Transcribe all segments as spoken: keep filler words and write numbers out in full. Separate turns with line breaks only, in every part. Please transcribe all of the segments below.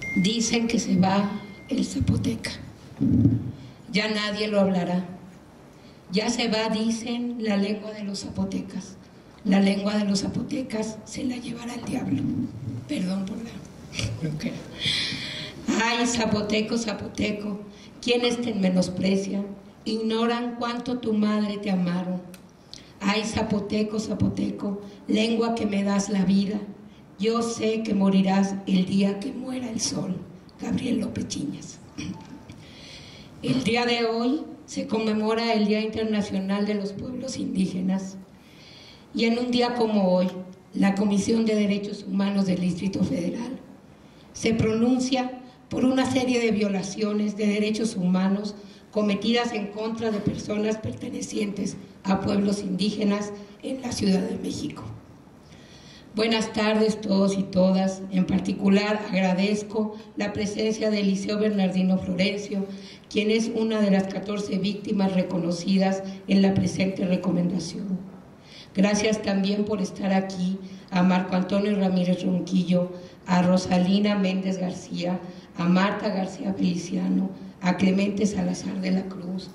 Dicen que se va el zapoteca, ya nadie lo hablará. Ya se va, dicen, la lengua de los zapotecas. La lengua de los zapotecas se la llevará el diablo. Perdón por la bronquera. Ay, zapoteco, zapoteco, quienes te menosprecian, ignoran cuánto tu madre te amaron. Ay, zapoteco, zapoteco, lengua que me das la vida, yo sé que morirás el día que muera el sol. Gabriel López Chiñas. El día de hoy se conmemora el Día Internacional de los Pueblos Indígenas, y en un día como hoy, la Comisión de Derechos Humanos del Distrito Federal se pronuncia por una serie de violaciones de derechos humanos cometidas en contra de personas pertenecientes a pueblos indígenas en la Ciudad de México. Buenas tardes todos y todas. En particular agradezco la presencia de Eliseo Bernardino Florencio, quien es una de las catorce víctimas reconocidas en la presente recomendación. Gracias también por estar aquí a Marco Antonio Ramírez Ronquillo, a Rosalina Méndez García, a Marta García Feliciano, a Clemente Salazar de la Cruz,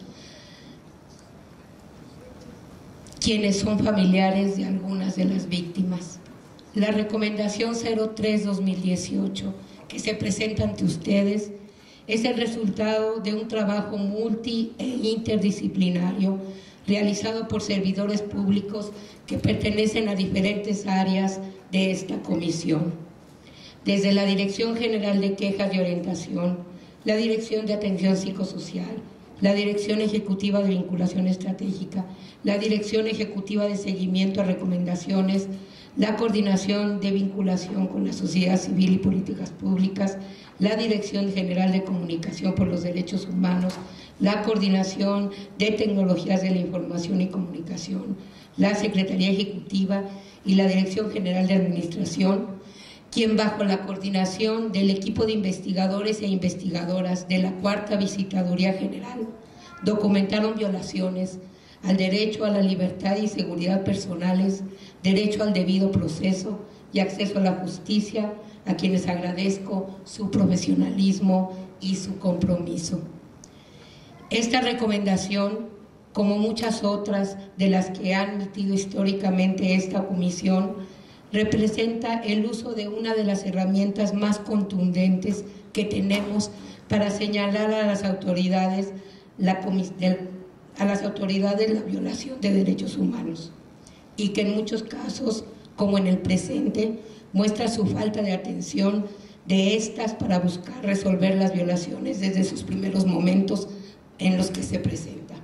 quienes son familiares de algunas de las víctimas. La recomendación cero tres guión dos mil dieciocho que se presenta ante ustedes es el resultado de un trabajo multi e interdisciplinario realizado por servidores públicos que pertenecen a diferentes áreas de esta comisión. Desde la Dirección General de Quejas y Orientación, la Dirección de Atención Psicosocial, la Dirección Ejecutiva de Vinculación Estratégica, la Dirección Ejecutiva de Seguimiento a Recomendaciones, la Coordinación de Vinculación con la Sociedad Civil y Políticas Públicas, la Dirección General de Comunicación por los Derechos Humanos, la Coordinación de Tecnologías de la Información y Comunicación, la Secretaría Ejecutiva y la Dirección General de Administración, quien bajo la coordinación del equipo de investigadores e investigadoras de la Cuarta Visitaduría General documentaron violaciones al derecho a la libertad y seguridad personales, derecho al debido proceso y acceso a la justicia, a quienes agradezco su profesionalismo y su compromiso. Esta recomendación, como muchas otras de las que ha admitido históricamente esta comisión, representa el uso de una de las herramientas más contundentes que tenemos para señalar a las autoridades la, a las autoridades la violación de derechos humanos, y que en muchos casos, como en el presente, muestra su falta de atención de estas para buscar resolver las violaciones desde sus primeros momentos en los que se presenta.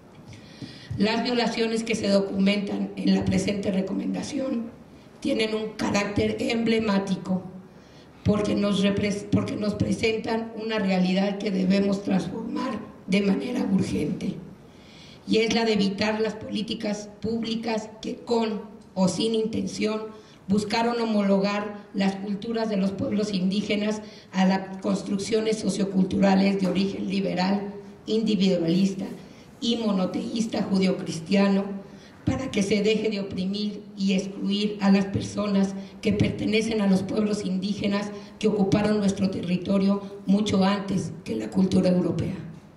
Las violaciones que se documentan en la presente recomendación tienen un carácter emblemático porque nos, porque nos presentan una realidad que debemos transformar de manera urgente, y es la de evitar las políticas públicas que con o sin intención buscaron homologar las culturas de los pueblos indígenas a las construcciones socioculturales de origen liberal, individualista y monoteísta judeocristiano, para que se deje de oprimir y excluir a las personas que pertenecen a los pueblos indígenas que ocuparon nuestro territorio mucho antes que la cultura europea.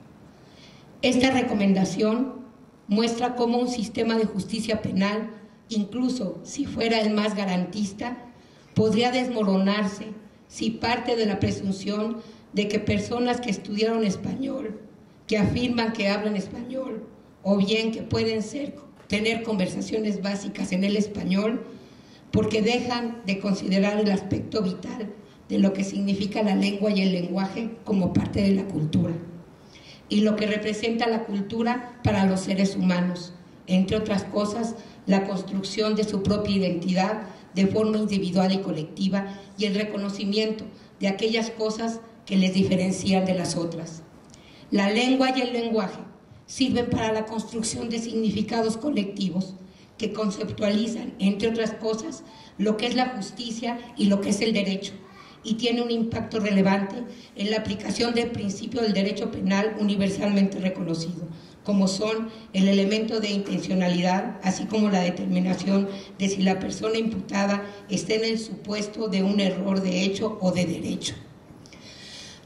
Esta recomendación muestra cómo un sistema de justicia penal, incluso si fuera el más garantista, podría desmoronarse si parte de la presunción de que personas que estudiaron español, que afirman que hablan español, o bien que pueden ser tener conversaciones básicas en el español, porque dejan de considerar el aspecto vital de lo que significa la lengua y el lenguaje como parte de la cultura, y lo que representa la cultura para los seres humanos, entre otras cosas, la construcción de su propia identidad de forma individual y colectiva, y el reconocimiento de aquellas cosas que les diferencian de las otras. La lengua y el lenguaje sirven para la construcción de significados colectivos que conceptualizan, entre otras cosas, lo que es la justicia y lo que es el derecho, y tiene un impacto relevante en la aplicación del principio del derecho penal universalmente reconocido, como son el elemento de intencionalidad, así como la determinación de si la persona imputada está en el supuesto de un error de hecho o de derecho.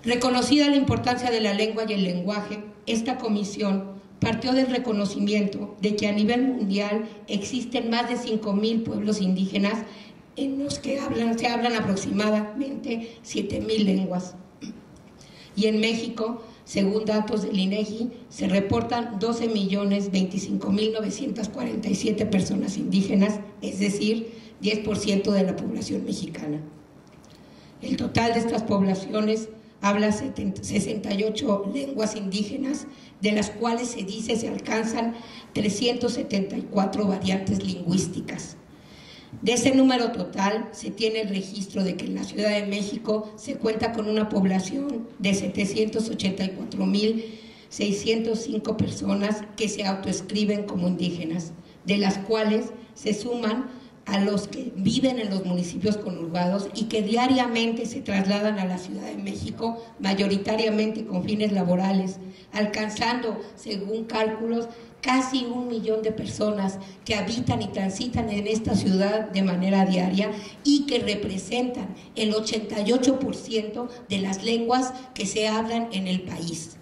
Reconocida la importancia de la lengua y el lenguaje, esta comisión partió del reconocimiento de que a nivel mundial existen más de cinco mil pueblos indígenas en los que hablan, se hablan aproximadamente siete mil lenguas. Y en México, según datos del INEGI, se reportan doce millones veinticinco mil novecientas cuarenta y siete personas indígenas, es decir, diez por ciento de la población mexicana. El total de estas poblaciones habla sesenta y ocho lenguas indígenas, de las cuales se dice se alcanzan trescientas setenta y cuatro variantes lingüísticas. De ese número total se tiene el registro de que en la Ciudad de México se cuenta con una población de setecientas ochenta y cuatro mil seiscientas cinco personas que se autoescriben como indígenas, de las cuales se suman a los que viven en los municipios conurbados y que diariamente se trasladan a la Ciudad de México, mayoritariamente con fines laborales, alcanzando, según cálculos, casi un millón de personas que habitan y transitan en esta ciudad de manera diaria y que representan el ochenta y ocho por ciento de las lenguas que se hablan en el país.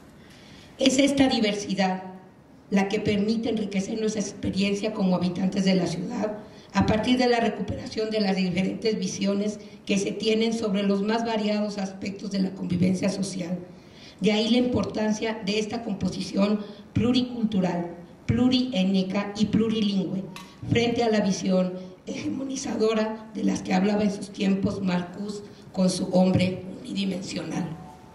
Es esta diversidad la que permite enriquecer nuestra experiencia como habitantes de la ciudad, a partir de la recuperación de las diferentes visiones que se tienen sobre los más variados aspectos de la convivencia social. De ahí la importancia de esta composición pluricultural, pluriétnica y plurilingüe, frente a la visión hegemonizadora de las que hablaba en sus tiempos Marcuse con su hombre unidimensional.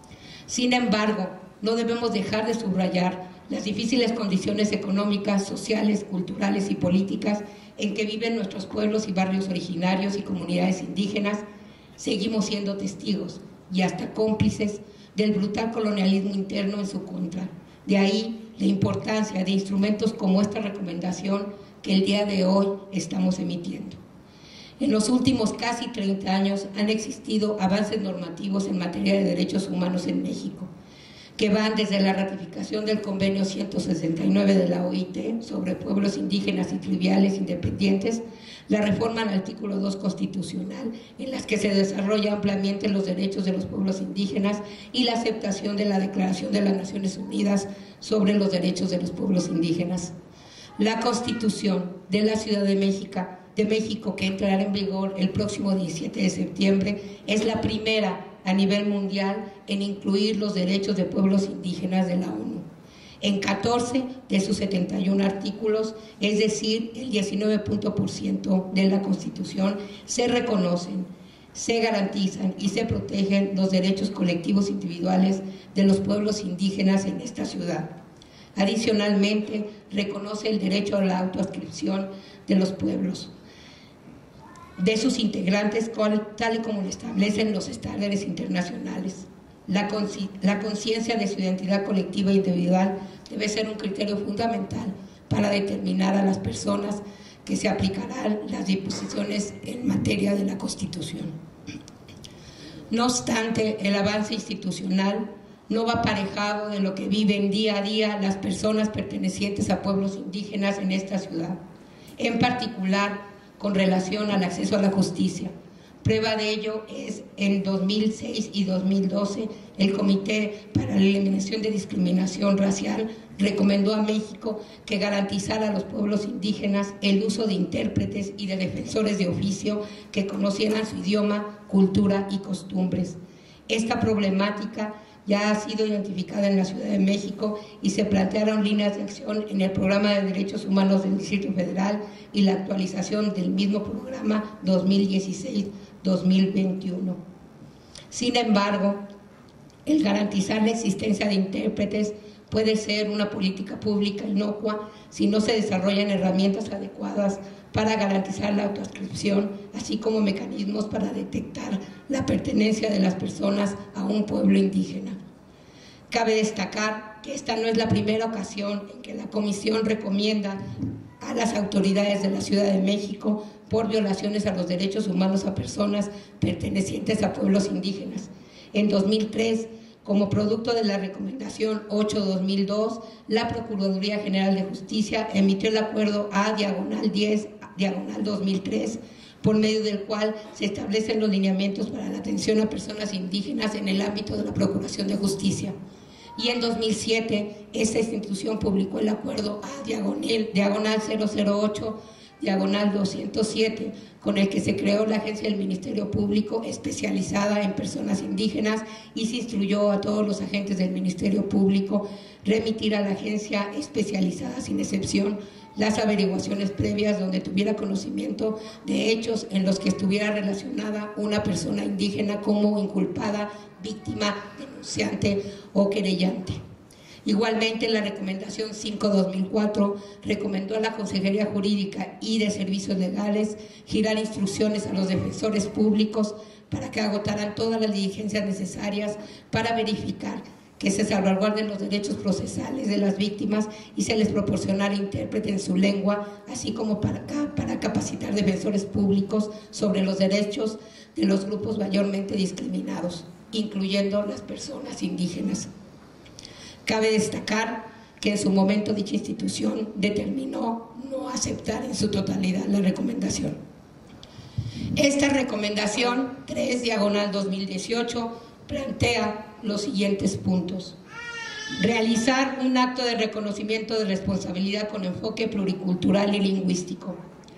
Sin embargo, no debemos dejar de subrayar las difíciles condiciones económicas, sociales, culturales y políticas en que viven nuestros pueblos y barrios originarios y comunidades indígenas. Seguimos siendo testigos y hasta cómplices del brutal colonialismo interno en su contra. De ahí la importancia de instrumentos como esta recomendación que el día de hoy estamos emitiendo. En los últimos casi treinta años han existido avances normativos en materia de derechos humanos en México, que van desde la ratificación del convenio ciento sesenta y nueve de la O I T sobre pueblos indígenas y tribales independientes, la reforma al artículo dos constitucional, en las que se desarrolla ampliamente los derechos de los pueblos indígenas, y la aceptación de la Declaración de las Naciones Unidas sobre los derechos de los pueblos indígenas. La Constitución de la Ciudad de México, de México, que entrará en vigor el próximo diecisiete de septiembre, es la primera a nivel mundial en incluir los derechos de pueblos indígenas de la ONU. En catorce de sus setenta y un artículos, es decir, el diecinueve por ciento de la Constitución, se reconocen, se garantizan y se protegen los derechos colectivos individuales de los pueblos indígenas en esta ciudad. Adicionalmente, reconoce el derecho a la autoadscripción de los pueblos, de sus integrantes, tal y como lo establecen los estándares internacionales. La conciencia de su identidad colectiva e individual debe ser un criterio fundamental para determinar a las personas que se aplicarán las disposiciones en materia de la Constitución. No obstante, el avance institucional no va aparejado de lo que viven día a día las personas pertenecientes a pueblos indígenas en esta ciudad, en particular con relación al acceso a la justicia. Prueba de ello es en dos mil seis y dos mil doce el Comité para la Eliminación de Discriminación Racial recomendó a México que garantizara a los pueblos indígenas el uso de intérpretes y de defensores de oficio que conocieran su idioma, cultura y costumbres. Esta problemática ya ha sido identificada en la Ciudad de México y se plantearon líneas de acción en el Programa de Derechos Humanos del Distrito Federal y la actualización del mismo programa dos mil dieciséis dos mil veintiuno. Sin embargo, el garantizar la existencia de intérpretes puede ser una política pública inocua si no se desarrollan herramientas adecuadas para garantizar la autoadscripción, así como mecanismos para detectar la pertenencia de las personas a un pueblo indígena. Cabe destacar que esta no es la primera ocasión en que la Comisión recomienda a las autoridades de la Ciudad de México por violaciones a los derechos humanos a personas pertenecientes a pueblos indígenas. En dos mil tres, como producto de la recomendación ocho dos mil dos, la Procuraduría General de Justicia emitió el acuerdo A diagonal diez diagonal dos mil tres por medio del cual se establecen los lineamientos para la atención a personas indígenas en el ámbito de la Procuración de Justicia. Y en dos mil siete, esta institución publicó el acuerdo A diagonal, diagonal cero cero ocho, diagonal doscientos siete, con el que se creó la Agencia del Ministerio Público especializada en personas indígenas y se instruyó a todos los agentes del Ministerio Público remitir a la agencia especializada sin excepción las averiguaciones previas donde tuviera conocimiento de hechos en los que estuviera relacionada una persona indígena como inculpada, víctima, denunciante o querellante. Igualmente, la recomendación cinco guión dos mil cuatro recomendó a la Consejería Jurídica y de Servicios Legales girar instrucciones a los defensores públicos para que agotaran todas las diligencias necesarias para verificar que se salvaguarden los derechos procesales de las víctimas y se les proporcionara intérprete en su lengua, así como para, para capacitar defensores públicos sobre los derechos de los grupos mayormente discriminados, incluyendo las personas indígenas. Cabe destacar que en su momento dicha institución determinó no aceptar en su totalidad la recomendación. Esta recomendación tres diagonal dos mil dieciocho plantea los siguientes puntos. Realizar un acto de reconocimiento de responsabilidad con enfoque pluricultural y lingüístico.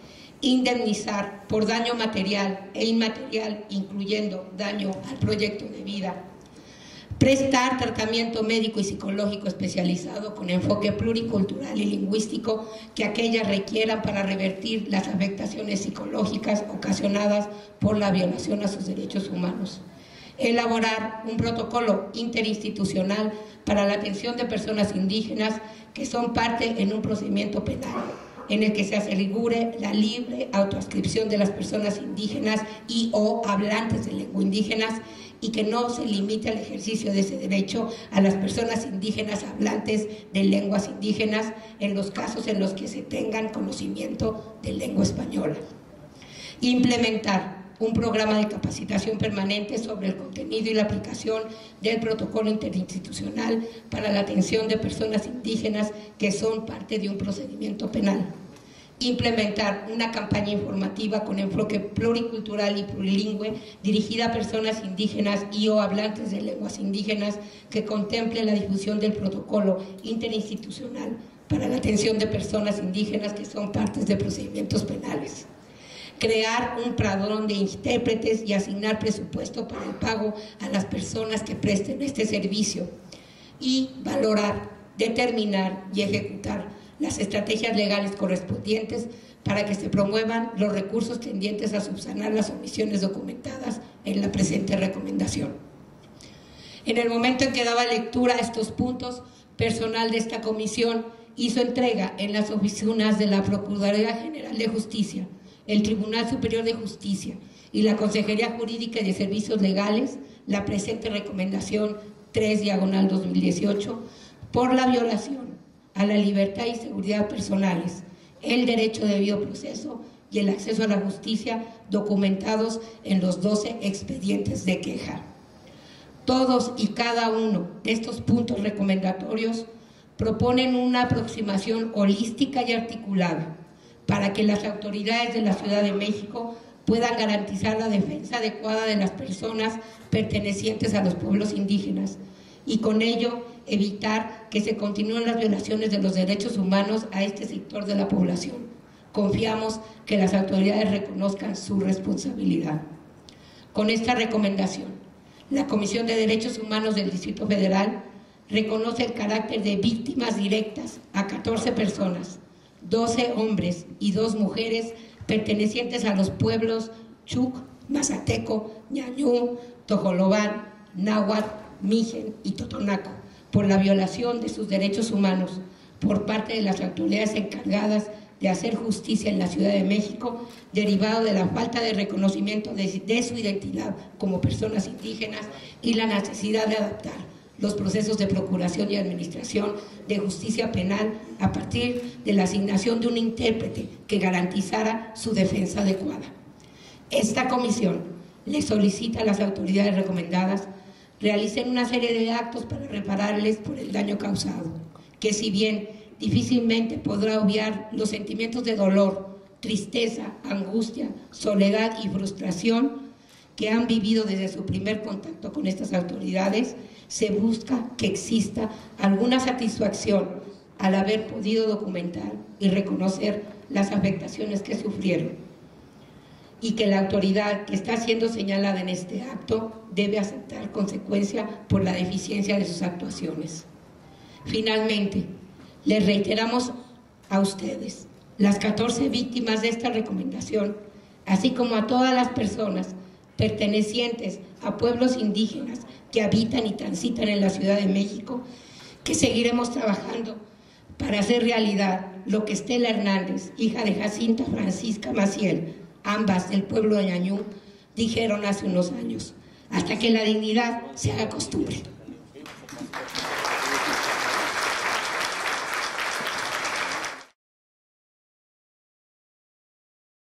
Indemnizar por daño material e inmaterial, incluyendo daño al proyecto de vida. Prestar tratamiento médico y psicológico especializado con enfoque pluricultural y lingüístico que aquellas requieran para revertir las afectaciones psicológicas ocasionadas por la violación a sus derechos humanos. Elaborar un protocolo interinstitucional para la atención de personas indígenas que son parte en un procedimiento penal, en el que se asegure la libre autoadscripción de las personas indígenas y o hablantes de lengua indígenas y que no se limite al ejercicio de ese derecho a las personas indígenas hablantes de lenguas indígenas en los casos en los que se tengan conocimiento de lengua española. Implementar un programa de capacitación permanente sobre el contenido y la aplicación del protocolo interinstitucional para la atención de personas indígenas que son parte de un procedimiento penal. Implementar una campaña informativa con enfoque pluricultural y plurilingüe dirigida a personas indígenas y o hablantes de lenguas indígenas que contemple la difusión del protocolo interinstitucional para la atención de personas indígenas que son partes de procedimientos penales. Crear un padrón de intérpretes y asignar presupuesto para el pago a las personas que presten este servicio y valorar, determinar y ejecutar las estrategias legales correspondientes para que se promuevan los recursos tendientes a subsanar las omisiones documentadas en la presente recomendación. En el momento en que daba lectura a estos puntos, personal de esta comisión hizo entrega en las oficinas de la Procuraduría General de Justicia, el Tribunal Superior de Justicia y la Consejería Jurídica y de Servicios Legales la presente recomendación tres diagonal dos mil dieciocho por la violación a la libertad y seguridad personales, el derecho de debido proceso y el acceso a la justicia documentados en los doce expedientes de queja. Todos y cada uno de estos puntos recomendatorios proponen una aproximación holística y articulada para que las autoridades de la Ciudad de México puedan garantizar la defensa adecuada de las personas pertenecientes a los pueblos indígenas y con ello evitar que se continúen las violaciones de los derechos humanos a este sector de la población. Confiamos que las autoridades reconozcan su responsabilidad. Con esta recomendación, la Comisión de Derechos Humanos del Distrito Federal reconoce el carácter de víctimas directas a catorce personas, doce hombres y dos mujeres pertenecientes a los pueblos Chuc, Mazateco, Ñañú, Tojolobán, Náhuatl, Mijen y Totonaco por la violación de sus derechos humanos por parte de las autoridades encargadas de hacer justicia en la Ciudad de México, derivado de la falta de reconocimiento de, de su identidad como personas indígenas y la necesidad de adaptar los procesos de procuración y administración de justicia penal a partir de la asignación de un intérprete que garantizara su defensa adecuada. Esta comisión le solicita a las autoridades recomendadas realicen una serie de actos para repararles por el daño causado, que si bien difícilmente podrá obviar los sentimientos de dolor tristeza, angustia, soledad y frustración que han vivido desde su primer contacto con estas autoridades, se busca que exista alguna satisfacción al haber podido documentar y reconocer las afectaciones que sufrieron, y que la autoridad que está siendo señalada en este acto debe aceptar consecuencia por la deficiencia de sus actuaciones. Finalmente, les reiteramos a ustedes, las catorce víctimas de esta recomendación, así como a todas las personas pertenecientes a pueblos indígenas que habitan y transitan en la Ciudad de México, que seguiremos trabajando para hacer realidad lo que Estela Hernández, hija de Jacinta Francisca Maciel, ambas del pueblo de Ñañú, dijeron hace unos años: hasta que la dignidad se haga costumbre.